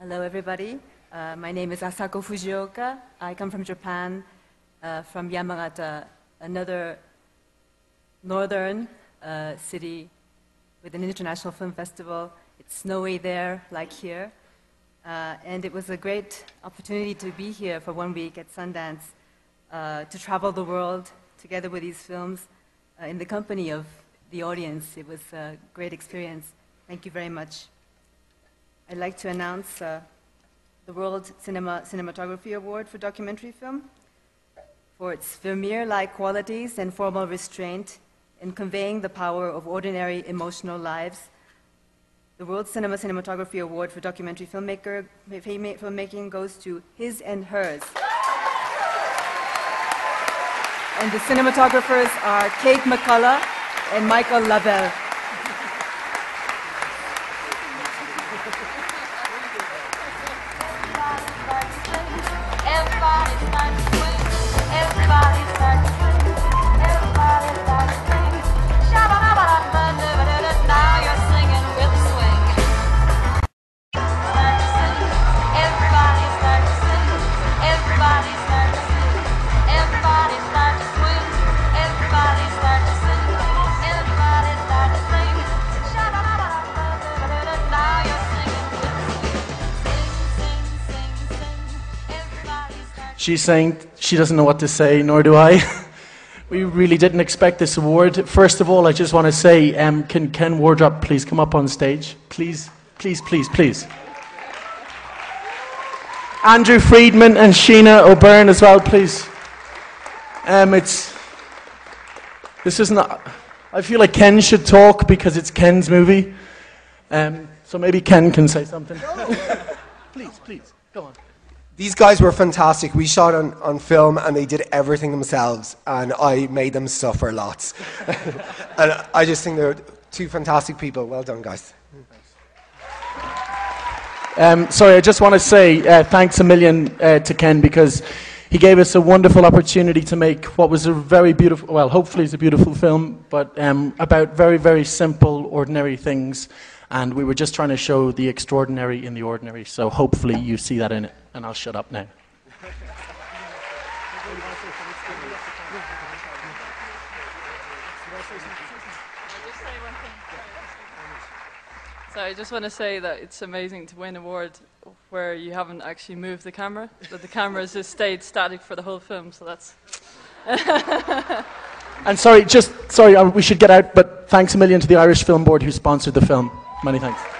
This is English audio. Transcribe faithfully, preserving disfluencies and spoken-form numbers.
Hello, everybody. Uh, my name is Asako Fujioka. I come from Japan, uh, from Yamagata, another northern uh, city with an international film festival. It's snowy there, like here. Uh, and it was a great opportunity to be here for one week at Sundance, uh, to travel the world together with these films uh, in the company of the audience. It was a great experience. Thank you very much. I'd like to announce uh, the World Cinema Cinematography Award for documentary film for its Vermeer-like qualities and formal restraint in conveying the power of ordinary emotional lives. The World Cinema Cinematography Award for documentary filmmaker, filmmaking goes to His and Hers. And the cinematographers are Kate McCullough and Michael Lavelle. She's saying she doesn't know what to say, nor do I. We really didn't expect this award. First of all, I just want to say, um, can Ken Wardrop please come up on stage? Please, please, please, please. Andrew Friedman and Sheena O'Byrne as well, please. Um, it's, this isn't, a, I feel like Ken should talk because it's Ken's movie. Um, so maybe Ken can say something. Please, please, go on. These guys were fantastic. We shot on, on film and they did everything themselves and I made them suffer lots. And I just think they're two fantastic people. Well done, guys. Um, sorry, I just want to say uh, thanks a million uh, to Ken because he gave us a wonderful opportunity to make what was a very beautiful, well, hopefully it's a beautiful film, but um, about very, very simple, ordinary things. And we were just trying to show the extraordinary in the ordinary, so hopefully you see that in it. And I'll shut up now. So I just want to say that it's amazing to win an award where you haven't actually moved the camera, that the camera has just stayed static for the whole film, so that's... And sorry, just, sorry, uh, we should get out, but thanks a million to the Irish Film Board who sponsored the film. Many thanks.